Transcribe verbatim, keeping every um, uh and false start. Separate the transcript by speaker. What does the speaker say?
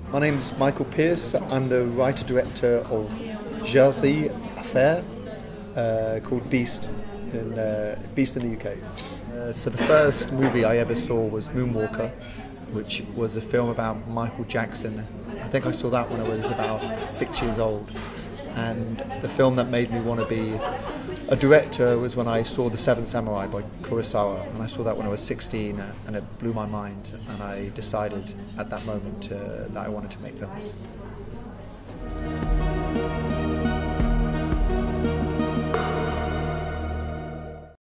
Speaker 1: My name's Michael Pearce. I'm the writer-director of Jersey Affair, uh, called Beast in, uh, Beast in the U K. Uh, so the first movie I ever saw was Moonwalker, which was a film about Michael Jackson. I think I saw that when I was about six years old. And the film that made me want to be a director was when I saw The Seventh Samurai by Kurosawa, and I saw that when I was sixteen, uh, and it blew my mind, and I decided at that moment uh, that I wanted to make films.